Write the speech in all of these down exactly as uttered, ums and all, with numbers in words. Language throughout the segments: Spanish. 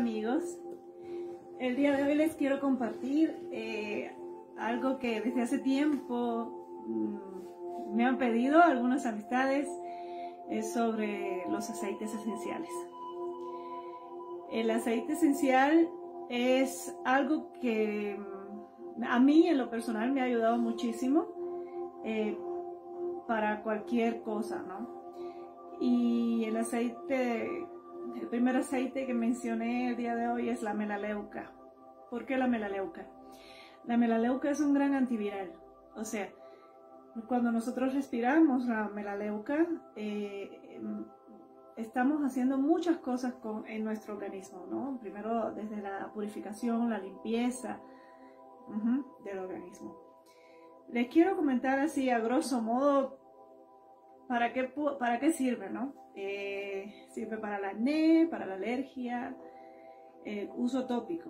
amigos, el día de hoy les quiero compartir eh, algo que desde hace tiempo mmm, me han pedido algunas amistades eh, sobre los aceites esenciales. El aceite esencial es algo que a mí en lo personal me ha ayudado muchísimo eh, para cualquier cosa, ¿no? Y el aceite, el primer aceite que mencioné el día de hoy es la melaleuca. ¿Por qué la melaleuca? La melaleuca es un gran antiviral. O sea, cuando nosotros respiramos la melaleuca, eh, estamos haciendo muchas cosas con, en nuestro organismo, ¿no? Primero desde la purificación, la limpieza uh-huh, del organismo. Les quiero comentar así a grosso modo para qué, para qué sirve, ¿no? Eh, sirve para el acné, para la alergia, eh, uso tópico,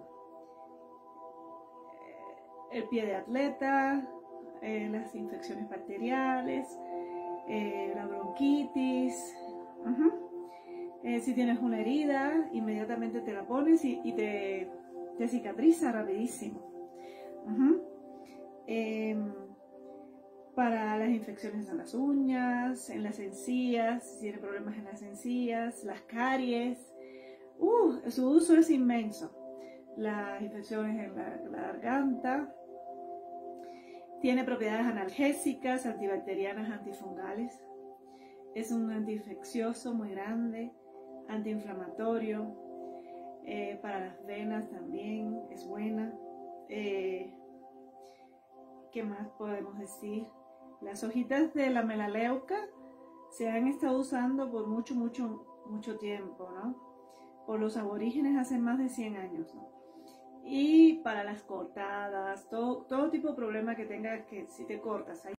eh, el pie de atleta, eh, las infecciones bacteriales, eh, la bronquitis. Uh-huh. eh, si tienes una herida, inmediatamente te la pones y, y te, te cicatriza rapidísimo. Uh-huh. eh, para las infecciones en las uñas, en las encías, si tiene problemas en las encías, las caries. Uh, su uso es inmenso. Las infecciones en la, la garganta. Tiene propiedades analgésicas, antibacterianas, antifungales. Es un antiinfeccioso muy grande, antiinflamatorio. Eh, para las venas también es buena. Eh, ¿Qué más podemos decir? Las hojitas de la melaleuca se han estado usando por mucho, mucho, mucho tiempo, ¿no? Por los aborígenes hace más de cien años, ¿no? Y para las cortadas, todo, todo tipo de problema que tengas, que si te cortas,